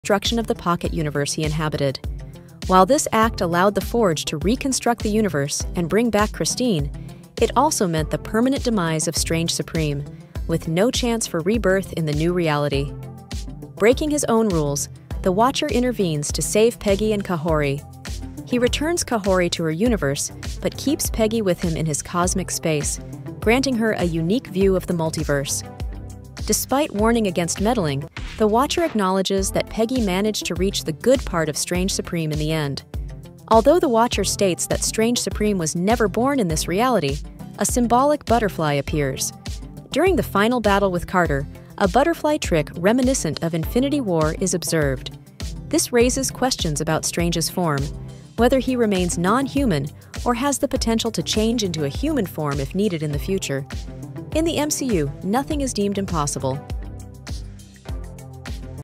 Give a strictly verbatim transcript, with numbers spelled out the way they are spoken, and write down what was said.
destruction of the pocket universe he inhabited. While this act allowed the Forge to reconstruct the universe and bring back Christine, it also meant the permanent demise of Strange Supreme, with no chance for rebirth in the new reality. Breaking his own rules, the Watcher intervenes to save Peggy and Kahori. He returns Kahori to her universe, but keeps Peggy with him in his cosmic space, granting her a unique view of the multiverse. Despite warning against meddling, the Watcher acknowledges that Peggy managed to reach the good part of Strange Supreme in the end. Although the Watcher states that Strange Supreme was never born in this reality, a symbolic butterfly appears. During the final battle with Carter, a butterfly trick reminiscent of Infinity War is observed. This raises questions about Strange's form, whether he remains non-human or has the potential to change into a human form if needed in the future. In the M C U, nothing is deemed impossible.